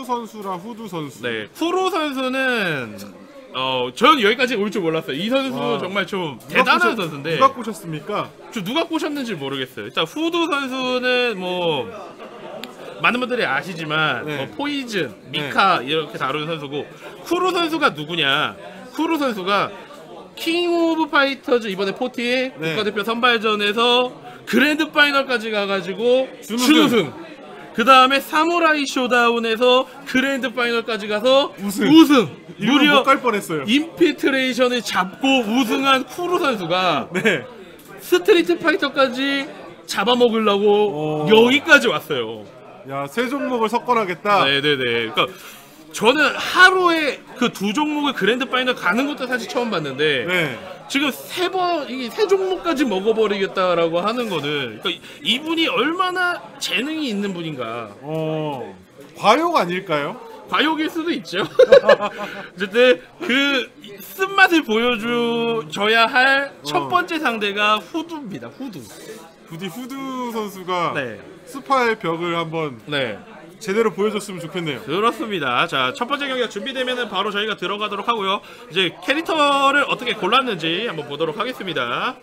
쿠루 선수랑 후두 선수. 네, 쿠루 선수는 전 여기까지 올 줄 몰랐어요. 이 선수 정말 좀 대단한 선수인데 누가 꼬셨습니까? 누가 꼬셨는지 모르겠어요. 일단 후두 선수는 뭐 많은 분들이 아시지만 네. 뭐 포이즌, 미카 이렇게 다루는 선수고, 쿠루 선수가 누구냐? 쿠루 선수가 킹 오브 파이터즈 이번에 40의 국가대표 선발전에서 그랜드 파이널까지 가가지고 준우승. 그 다음에 사무라이 쇼다운에서 그랜드 파이널까지 가서 우승. 무려 못 갈 뻔했어요. 인피트레이션을 잡고 우승한 쿠루 선수가 스트리트 파이터까지 잡아먹으려고 여기까지 왔어요. 야, 세 종목을 석권하겠다. 네네네. 그러니까 저는 하루에 그 두 종목을 그랜드 파이널 가는 것도 사실 처음 봤는데 지금 세 종목까지 먹어버리겠다라고 하는 거는, 그러니까 이분이 얼마나 재능이 있는 분인가. 과욕 아닐까요? 과욕일 수도 있죠. 어쨌든 그 쓴맛을 보여줘야 할 첫 번째 상대가 후두입니다. 후두. 부디 후두 선수가 스파의 벽을 한번 제대로 보여줬으면 좋겠네요. 그렇습니다. 자, 첫 번째 경기가 준비되면은 바로 저희가 들어가도록 하고요. 이제 캐릭터를 어떻게 골랐는지 한번 보도록 하겠습니다.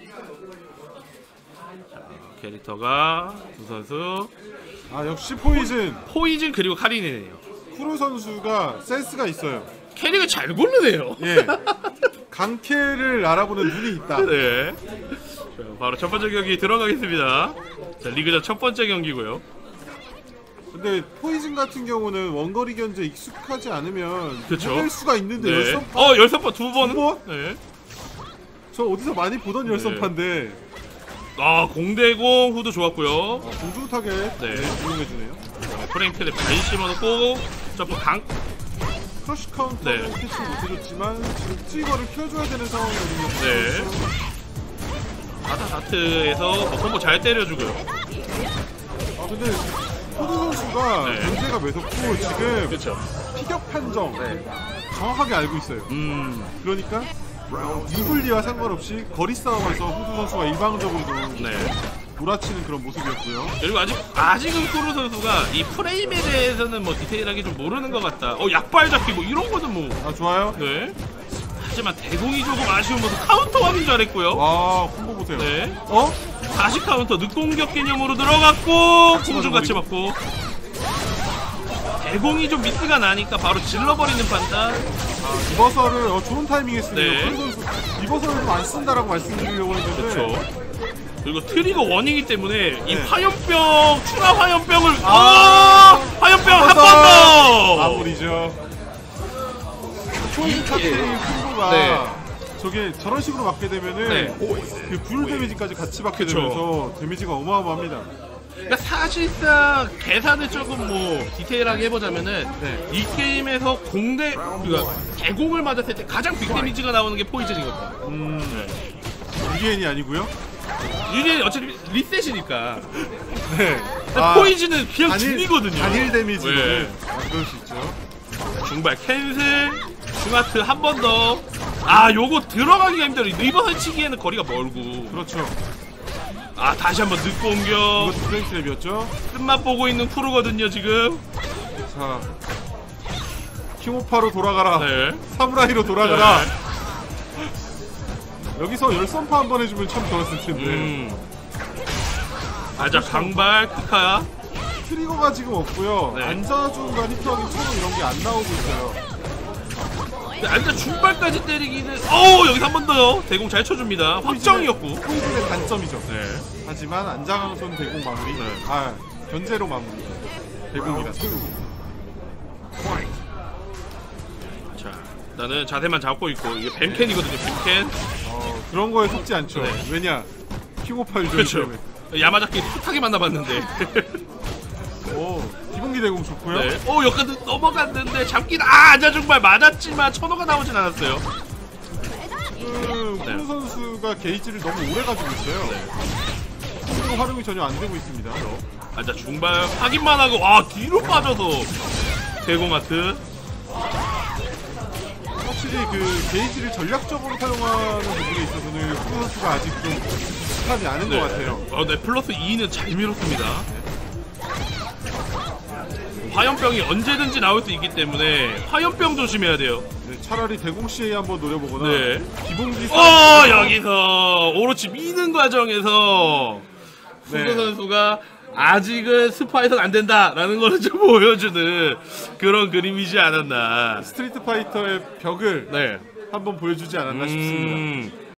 자, 캐릭터가 두 선수. 아, 역시 포이즌 그리고 카린이네요. 쿠루 선수가 센스가 있어요. 캐릭을 잘 고르네요. 예. 강캐를 알아보는 눈이 있다. 네. 자, 바로 첫 번째 경기 들어가겠습니다. 자, 리그전 첫 번째 경기고요. 근데 포이즌 같은 경우는 원거리 견제 익숙하지 않으면 그쵸. 할 수가 있는데 열선파 두 번? 네. 저 어디서 많이 보던 열선파인데. 아, 0대0 후드 좋았고요. 공중 타겟 이용해주네요. 프레임 킬에 관심을 넣고 점프 크러쉬 카운터는 캐치 못해줬지만 지금 트리거를 켜줘야 되는 상황이거든요. 하트에서 콤보 잘 때려주고요. 아, 근데 후드 선수가 문제가 매섭고 지금 피격 판정 정확하게 알고 있어요. 그러니까 유불리와 상관없이 거리 싸움에서 후드 선수가 일방적으로 몰아치는 그런 모습이었고요. 그리고 아직은 쿠루 선수가 이 프레임에 대해서는 뭐 디테일하게 좀 모르는 것 같다. 약발 잡기 뭐 이런 거는 뭐. 아, 좋아요. 하지만 대공이 조금 아쉬운 모습. 카운터 확인 잘했고요. 와, 콤보 보세요. 다시 카운터 늦공격 개념으로 들어갔고 공중 같이 맞고. 대공이 좀 미스가 나니까 바로 질러버리는 판단. 리버설을 좋은 타이밍에 쓰네요. 선수 리버설을 좀 안 쓴다라고 말씀드리려고 했는데. 그리고 트리거 원이기 때문에 이 화염병, 추가 화염병을 화염병 한 번 더! 마무리죠. 초인 카트리 콤보가 저게 저런 식으로 맞게 되면은 그 불 데미지까지 같이 받게 되면서 데미지가 어마어마합니다. 그러니까 사실상 계산을 조금 뭐 디테일하게 해보자면은 이 게임에서 그러니까 대공을 맞았을 때 가장 빅 데미지가 나오는 게 포이즌이거든요. 유리엔이 아니고요? 유리엔이 어차피 리셋이니까. 포이즌은 그냥 죽이거든요. 단일 데미지는 그럴 수 있죠. 중발 캔슬, 중하트 한 번 더. 요거 들어가기가 힘들어요. 리버 설치기에는 거리가 멀고. 그렇죠. 다시 한번 늦공격. 이것도 프레임 트랩이었죠. 끝맛 보고 있는 쿠루거든요 지금. 자, 킹오파로 돌아가라. 사무라이로 돌아가라. 여기서 열선파 한번 해주면 참 좋았을 텐데. 강발 크카. 트리거가 지금 없고요. 안자중간 히트하기 처음 이런 게 안 나오고 있어요. 안자 중발까지 때리기는 여기서 한 번 더요. 대공 잘 쳐줍니다. 확정이었고. 포이즌의 단점이죠. 하지만 안자강선 대공 마무리. 견제로 마무리. 대공이라. 자, 일단은 자세만 잡고 있고 이게 뱀캔이거든요. 뱀캔. 그런 거에 속지 않죠. 왜냐? 킹오파 유저. 그렇죠. 야마자키 숱하게 만나봤는데. 기본기 대공 좋고요. 여기까지 넘어갔는데 잡긴 안자중발 맞았지만 천호가 나오진 않았어요. 쿠루 선수가 게이지를 너무 오래 가지고 있어요. 활용이 전혀 안 되고 있습니다. 안자중발 확인만 하고 뒤로 빠져서 대공하트. 확실히 그 게이지를 전략적으로 사용하는 부분에 있어서는 쿠루 선수가 아직 좀 익숙하지 않은 것 같아요. 플러스 2는 잘 밀었습니다. 화염병이 언제든지 나올 수 있기 때문에 화염병 조심해야 돼요. 네, 차라리 대공 CA 한번 노려보거나 네. 기본기 여기서 오로치 미는 과정에서 네. 후드 선수가 아직은 스파에서는 안 된다라는 걸 좀 보여주는 그런 그림이지 않았나. 스트리트 파이터의 벽을 네. 한번 보여주지 않았나 싶습니다.